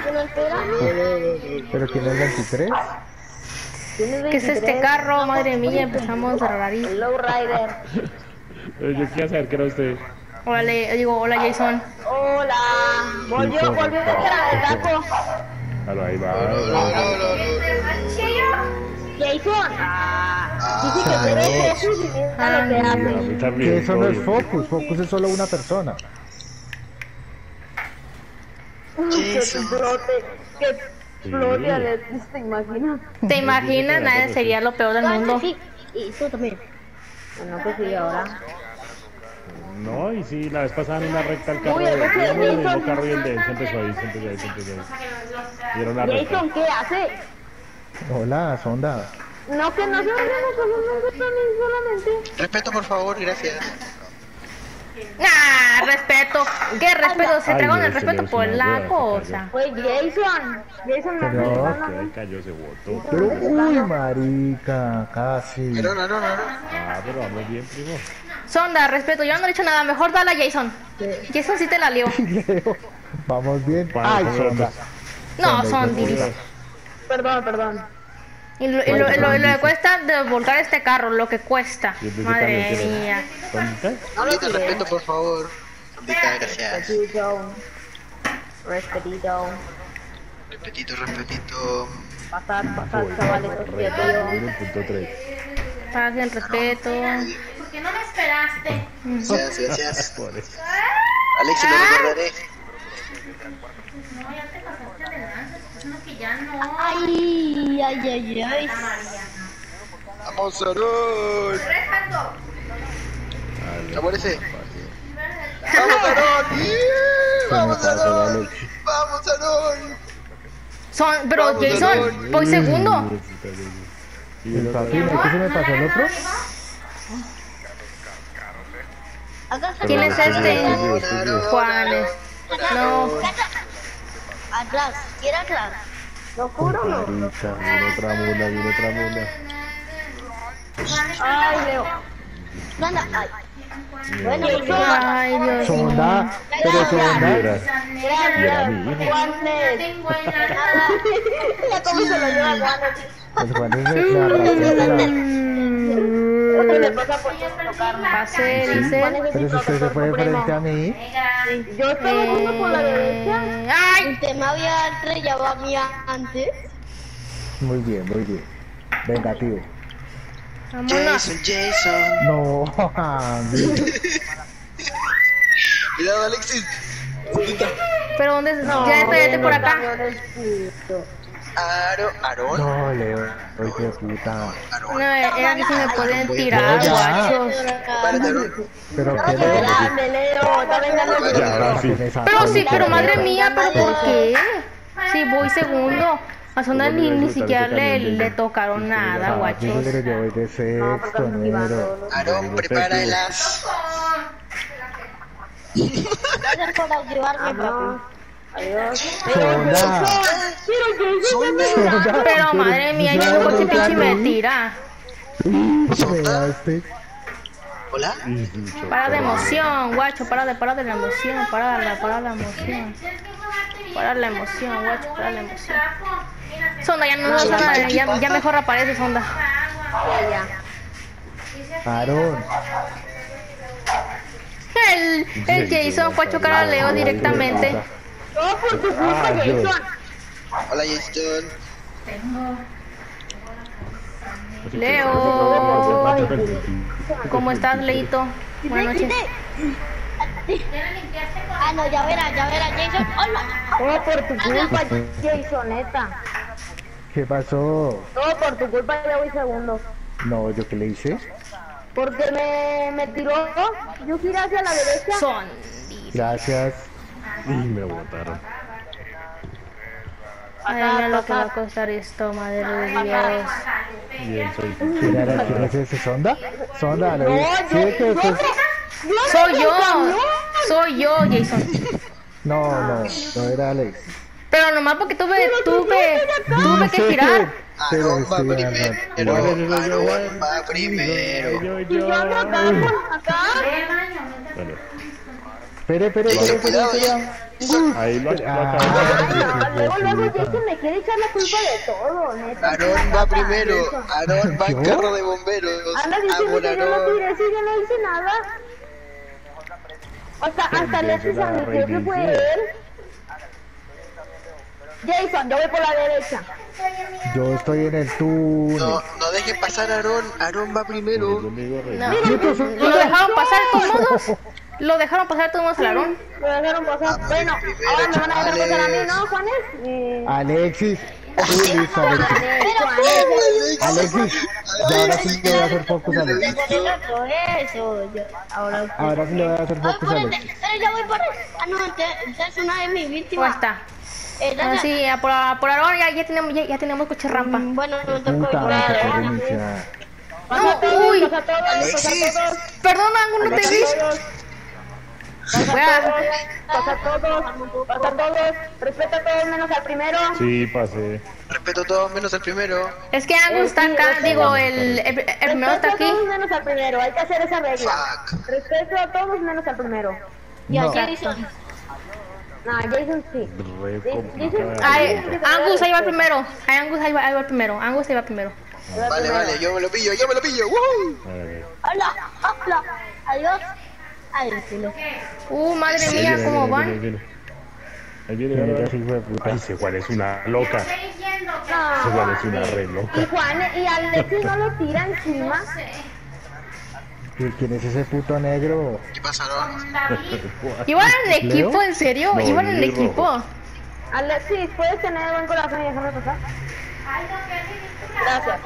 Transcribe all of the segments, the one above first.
Pero espera. ¿Pero quién es 23? ¿Qué es este carro? Madre mía, empezamos a rarar. El Lowrider. Yo quería saber que era usted. Hola, digo, hola Jason. Hola. Volvió el cara de taco. Claro, ahí va. Jason. Dice que tiene Focus y mira lo que A hace. mí Que también. eso no es obvio. Focus, Focus es solo una persona. Que explote. Que explote, Alexis, ¿te imaginas? ¿Te imaginas? Nada, sería lo peor del mundo. Sí, y tú también. Bueno, pues sí, ahora. No, y sí, la vez pasada en una recta el carro Uy, de el coche de el mismo Jason. carro y el de él se empezó ahí, se empezó ahí, se empezó ahí. Y era una recta. Jason, ¿qué hace? Hola, Sonda. No, que no se vayan solamente. Respeto, por favor, gracias. Nah, respeto. ¿Qué respeto? Se Ay, tragaron el Dios, respeto se por le la olvidó, cosa. Oye, Jason. Jason, me Señor. Que ahí cayó, se botó. Pero, uy, marica, casi. Pero no. Ah, pero vamos bien, primo. Sonda, respeto, yo no he dicho nada. Mejor dale a Jason. Jason sí te la lió. Leo, vamos bien. Vale, Ay, vamos Sonda. No, Sonda, son hijo de puta. Perdón. Y lo que cuesta de volcar este carro, lo que cuesta. Y entonces Madre también tiene- mía. ¿Dónde está? Sondita, respeto, por favor. Sondita, gracias. Respetito. Respetito. Pasar, chavales. Uno, punto 3. Paguen respeto. ¿Por qué no me esperaste? Gracias. Por eso. Alexis, lo recordaré. No, ya te pasaste de lanza. Es uno que ya no. Ay. Vamos, Aarón. Respeto. Aparece. Vamos, Aarón. Yeah. Vamos, pasó, Aarón. Alexis. Vamos, Aarón. Pero Vamos, Jason, Aarón. voy segundo. El papi, ¿no? ¿Qué se me pasó el otro? ¿Quién es este? Juanes. No. Atrás, quiere atrás. Lo juro, no. Marica. Viene otra mula. Ay, Leo. Ay. Bueno, Ay, Dios mío. Sonda, pero Sonda. Y era mi hijo. Juanes. Tengo en la Ya cómo se lo lleva Juanes. El Juan es la ratera. ¿Qué le pasa por tocarme? Pase, dice. Pero si usted se fue frente a mí. Yo estaba yendo por la derecha. ¡Ay! Usted me había estrellado a mí antes. Muy bien, muy bien. Vengativo. Vámonos. Jason. No, Andy. Cuidado, Alexis. Sondita. ¿Pero dónde es? Ya estoy por acá. Aarón. No, Leo. Ay, qué puta. No, era que si me pueden tirar, Ya. guachos. Párate, Aarón. Pero qué Leo. Grande, Leo. Está vengando. Ya, sí. Pero sí, pero madre mía, ¿pero por qué? Sí, voy segundo. A Sonda ni siquiera le tocaron nada, guachos. Pero yo voy de sexto, número. Aarón, prepara el as. Gracias por ayudarme, papi. Adiós. Sonda. Pero madre mía, yo no coche pinche y me tira. Me daste. Hola. Para de emoción, guacho, para de la emoción, para la emoción. Para la emoción, guacho, para la emoción. Sonda, ya no, Sonda, ya mejor aparece, Sonda. Aarón. El Jason fue a chocar a Leo directamente. Todo por tu culpa, Jason. Hola, Jason. Leo, ¿cómo estás, Leito? Buenas noches. Ah, no, ya verás, Jason. Hola. Todo por tu culpa, Jasoneta. ¿Qué pasó? Todo por tu culpa, ya voy segundo. No, ¿yo qué le hice? Porque me tiró. Yo giré hacia la derecha. Son. Gracias. Y me botaron. Ay, mira lo que va a costar esto, madre de Dios. Bien, soy. ¿Quién es ese? ¿Sonda? Sonda, le ¿sí que eso es? Soy yo, Jason. No era Alex. Pero nomás porque tuve que girar. Pero Aarón va sí, primero. Aarón va primero. Yo ando acá, por acá. Bueno, Espere. Jason, cuidado, Jason. Ahí lo Ah, Luego Jason me quiere echar la culpa de todo, neta. Aaron va primero. Aaron va en carro de bomberos. Anda diciendo que yo lo Aaron. tiré si yo no hice nada. O sea, hasta le haces admitió que fue él. Jason, yo voy por la derecha. yo estoy en el túnel. No deje pasar a Aaron. Aaron va primero. No. Lo dejaron pasar de todos modos. Lo dejaron pasar de todos modos al Aarón. Lo dejaron pasar. Bueno, primero, ahora me van a dejar chavales. pasar a mí, ¿no, Juanes? Alexis. Uy, listo, Alexis. Alexis, ya ahora sí le voy a hacer focus a Alexis. Eso, yo, ahora Ahora sí le voy a hacer focus a Alexis. pero ya voy por... Ah, no, es una de mis Ahí víctimas. está. Sí, por Aarón ya tenemos coche rampa. Bueno, no te Puta, puedo me tocó curar. reiniciar. Pasa a todos, Uy. pasa a todos, pasa Alexis. a todos. Perdón, Angus, no te vi. Voy a- Pasa a todos, pasa a todos. Respeta a todos menos al primero. Sí, pasé. Respeto a todos menos al primero. Es que Angus está acá, digo, el primero está Respeto a aquí. todos menos al primero, hay que hacer esa regla. Fuck. Respeto a todos menos al primero. Y a No. Jason. No, Jason sí. Re Jason, complicado. Ay, Angus ahí va primero. Ay, Angus ahí va primero. Angus ahí va primero. Vale, vale, yo me lo pillo, yo me lo pillo. ¡Woohoo! A ver. Hola, hola, adiós. Ay, cielo. Madre Ahí mía, viene, ¿cómo ahí van? viene. Ahí viene, Mira, ahora. ese hijo de puta. Ay, ese Juan es una loca. Ese Juan es una re loca. Y Juan y Alexis no lo tira encima. ¿Y quién es ese puto negro? ¿Qué pasa, Aaron? ¿Iban en equipo? ¿Leo? ¿En serio? No, ¿Iban en Lili equipo? rojo. Alexis, ¿puedes tener buen corazón y dejarme pasar? Gracias.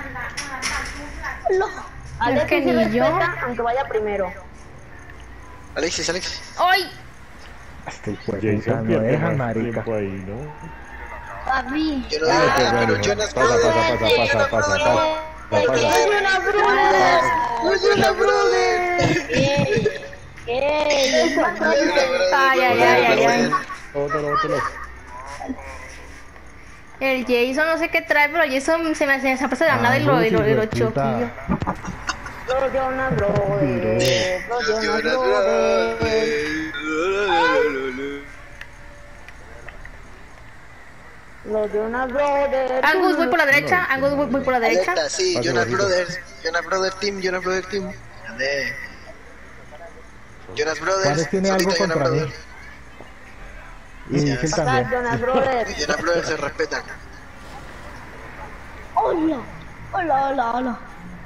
No. Alexis que sí ni yo. respeta, aunque vaya primero. Alexis, Alexis. ¡Ay! Este hijo de puta, Jason no pierde dejan, más marica. tiempo ahí, ¿no? Papi. Yo no digo nada, pero Bueno, Jonas pasa, pasa, pasa. Soy una brother. Soy una brother. ¿Qué? Ay. Otro. El Jason no sé qué trae, pero Jason se me pasa de la nada y lo choquillo. Los Jonas Brothers. Los Jonas Jonas Brothers. Los Jonas Brothers. Angus, voy por la derecha. Angus, voy por la derecha. Alerta, sí, Pasa, Jonas Marquito. Brothers. Jonas Brothers Team, Jonas Brothers Team. Ande. Jonas Brothers. Juárez tiene algo solita Jonas contra mí. Brothers. Y Michel Los también. Jonas Brothers. Jonas Brothers se respetan. Hola. Hola.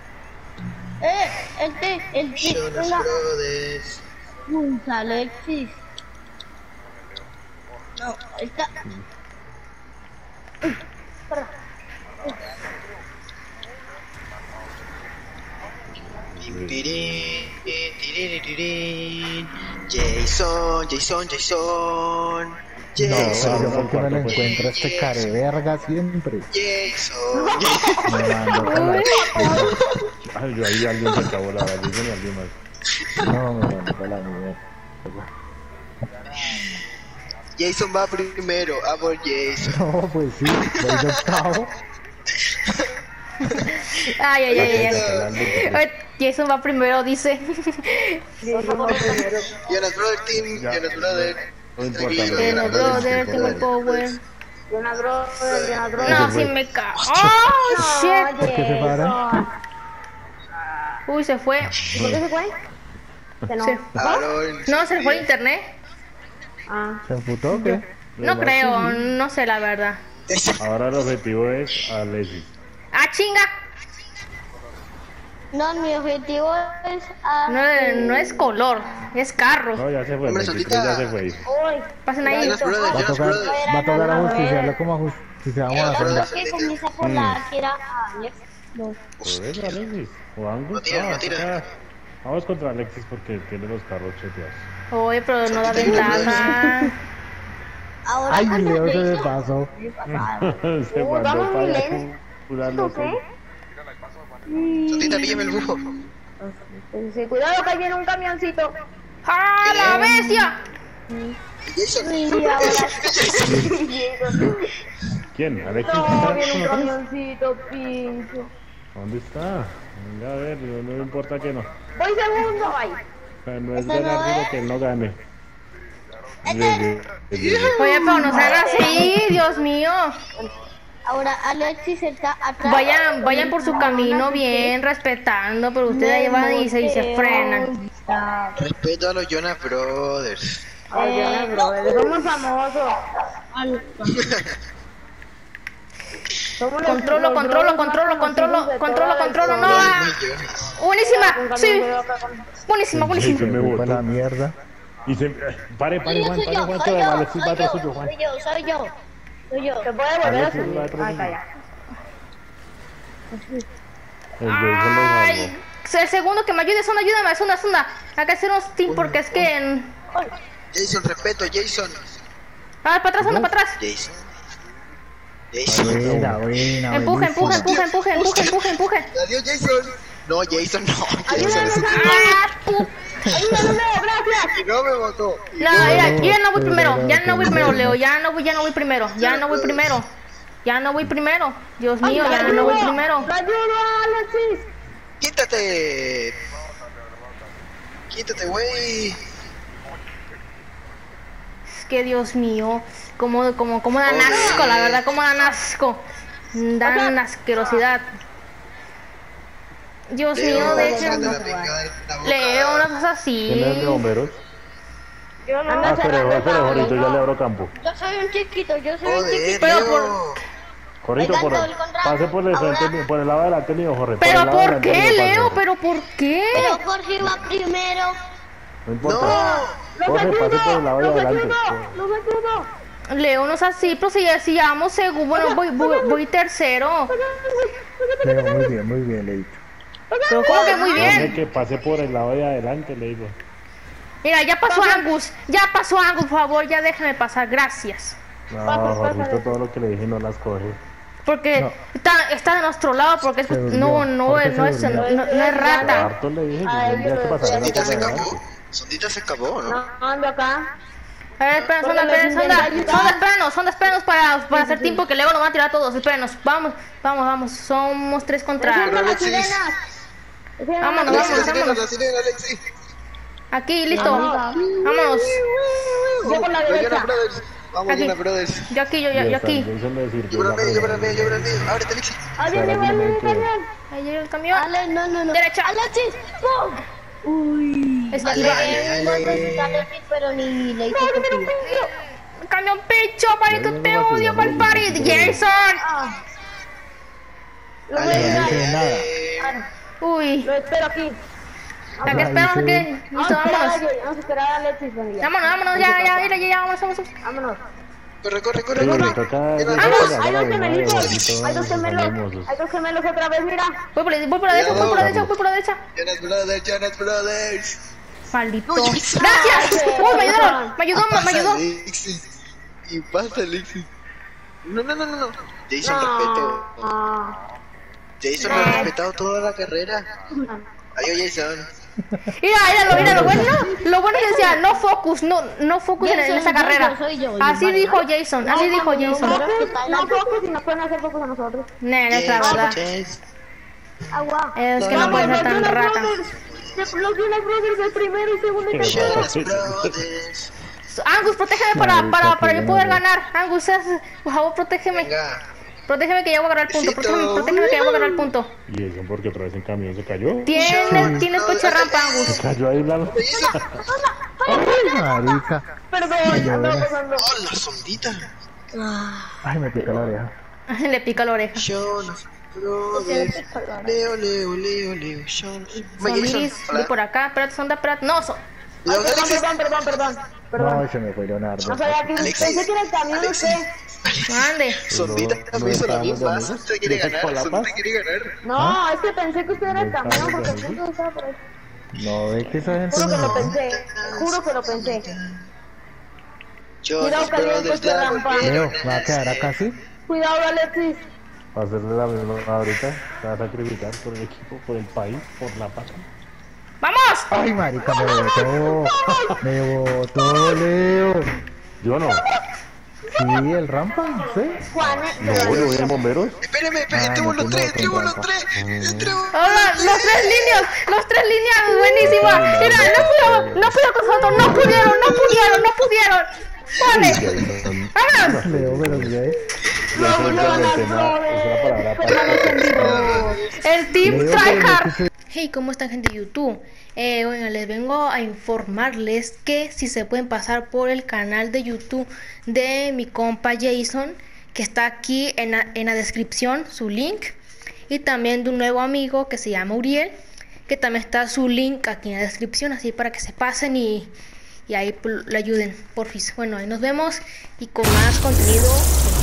El Jonas hola. Brothers. Punta Alexis. No, está. Jason. No, pero yo por qué no le encuentro a este careverga siempre. Jason. Me mando con la... Ay, yo ahí alguien se acabó la bala. Yo alguien más. No, me mando con la mierda. Jason va primero, a por Jason. No, pues sí, voy de octavo. Ay. Jason va primero, dice. Jonas Brothers Team, Ya. Jonas Brothers. No importa, Tranquilo, no Tengo Jonas brother, tengo el power. Jonas Brothers, Jonas Brothers. No, sí me cago. ¡Oh, shit! ¿Por qué se paran? Uy, se fue. ¿Y por qué se fue? Se no. Se- Aaron. No, se le fue el internet. Ah. ¿Se emputó o qué? No creo, no sé la verdad. Ahora el objetivo es Alexis. ¡Ah, chinga! No, mi objetivo es. No es color, es carro. No, ya se fue. Hombre, 23 solita. ya se fue. Hoy. Pasen ahí. Jonas Brothers, Va a Jonas tocar, Brothers. va a tocar ajusticiarlo como ajusticiamos a Senda. Que comienza por la que era Alex. No. Por eso, Alexis. O Angus. No tira, no tira. acá. Vamos contra Alexis porque tiene los carros cheteados. Oye, pero no da ventaja. Ahora Ay, contra Leo se me Jason. pasó. Se Vamos mandó muy para allá lento. pura loca. Solita, píllame el bufo. Sí, cuidado que ahí viene un camioncito. ¡Ah, la bestia! Jason. Y ahora. ¿Quién? ¿Alexis? No, ¿Está viene un con nosotros? camioncito, pincho. ¿Dónde está? Venga a ver, no me importa que no. Voy segundo, ay. No es Ese no ganar, es. sino que él no gane. Oye, pero no sean así, Dios mío. Ahora Alexis está atrás. Vayan por su camino bien, respetando, pero ustedes ahí van y se frenan. Respeto a los Jonas Brothers. Somos famosos. Controlo, no. Buenísima, sí. Buenísima. Jason me Para la botó. mierda. Y se... Pare, Juan, que Alexis va atrás suyo, Juan. Soy yo. ¿Se puede volver a Alexis subir? va atrás Ah, suyo. calla. El Jason lo Ay, salvó. el segundo que me ayude, ayúdame. Hay que hacer unos team porque es que... Jason, respeto, Jason. Ah, para atrás. Jason. Buena, buena. Empuje. Adiós, Jason. No, Jason, no. Jason es Ah, Gracias. que no me votó. No, mira, yo ya no voy primero, Leo. Ya no voy primero. Dios mío, ya no voy primero. ¡Me ayudo, Alexis! Quítate. Quítate, güey. Es que Dios mío, como dan asco, la verdad, como dan asco. Dan asquerosidad. Dios mío, déjenme. Leo, no seas ¿Quién es el de así. bomberos? Yo no Ah, espere, Jorito, ya le abro campo. Yo soy un chiquito. Joder, Pero Leo. Jorito, pase por el frente, por el lado delante mío, Jorge. ¿Pero el lado por delante qué, mío, Leo? pase. ¿Pero por qué? Pero Jorge va primero. No importa. Jorge, pase por el lado de adelante. ¡Los ayudo! Leo, no es así, pero si ya vamos segundo, bueno, voy tercero. Leo, muy bien, le he dicho. Pero como que muy Jorge, bien. que pase por el lado de adelante, le digo. Mira, ya pasó Angus, por favor, ya déjame pasar, gracias. No, Jorgito, todo lo que le dije no las coge. Porque No. está de nuestro lado, porque Se durmió. no es rata. Harto le dije que tendría que pasar en la Sondita por se adelante. acabó. Sondita se acabó, ¿no? Ando acá. A ver, espérenos para hacer tiempo que luego nos van a tirar a todos, espérenos, vamos, somos 3 contra... Alexis. Vámonos. La sirena, Alexis. Aquí, listo, vámonos. Yo por la Los Jonas derecha. Brothers. Vamos, Aquí. Jonas Brothers. Yo aquí. Jason le sirvió Yo por la el medio, primera. Ábrete, Alexis. Ahí viene el camión. Ahí llega el camión. Ale, no. Derecha. Alexis. ¡Pum! Uy. Esquiva. Alexis, pero ni le hice copia. Camión pecho, marito, te odio, malparido. Jason. Lo voy a No ayudar. hice nada. Uy, Lo espero aquí. ¿a qué esperamos? ¿A qué? Listo, vámonos. Vamos a esperar a Alexis. Vámonos, ya, vamos. Vámonos. Corre. Sí, le toca Hay la dos misma de gemelitos. Jorgito, Hay dos son gemelos. hermosos. Hay dos gemelos otra vez, mira. Voy por la derecha. Jonas Brothers. Maldito. No, Jason. Gracias. Uy, me ayudó. Alexis. Y pasa, Alexis. No. Jason, respeto. Jason me ha respetado toda la carrera. Adiós, Jason. Mira, lo bueno es que decía, no focus en esa carrera. Así dijo Jason. No focus y nos pueden hacer focus a nosotros. Es la verdad. Agua. Es que no puede ser tan rata. Los Jonas Brothers, el primero y segundo y tercero. Jonas Brothers. Angus, protégeme para yo poder ganar. Angus, por favor, protégeme. Venga. Protégeme que ya voy a agarrar el punto. Protégeme que ya voy a agarrar el punto. Y eso porque otra vez en camión se cayó. Tienes coche rampa, Angus. Se cayó ahí la... Ay, marica. Perdón, ando pasando. Oh, la sondita. Ay, me pica la oreja. Le pica la oreja. Jonas Brothers. Leo. Jonas. Zombies, voy por acá. Espérate. No, Cuidado, Alexis. Perdón. No, se me fue Leonardo. No sabía que pensé que era el camión usted. mande. Sondita me hizo la misma. Usted quiere ganar. Sondita quiere ganar. No, es que pensé que usted era el camión porque el punto estaba por ahí. No, es que esa gente Juro que lo no. pensé. Juro que lo pensé. Jonas que había Brothers. puesto rampa. Leo, ¿me va a quedar acá así? Cuidado, Alexis. Va a hacerle la misma ahorita. Se va a sacrificar por el equipo, por el país, por la patria. ¡Vamos! Ay, marica, me botó. Me botó, Leo. Yo no. Sí, el rampa, ¿sí? Juan, No, yo voy en bomberos. Espérame, Ah, entremos no, los tú tres, no, entremos los con tres. Entremos. Hola, los tres líneas, buenísima. Mira, no pudo con nosotros, no pudieron. Vale, vámonos. Leo, pero ¿qué? Ya se me el tema, es una palabra El Team Leo, pero Tryhard. no te- Hey, ¿cómo están, gente de YouTube? Bueno, les vengo a informarles que si se pueden pasar por el canal de YouTube de mi compa Jason, que está aquí en la descripción, su link, y también de un nuevo amigo que se llama Uriel, que también está su link aquí en la descripción, así para que se pasen y ahí le ayuden, porfis. Bueno, ahí nos vemos y con más contenido.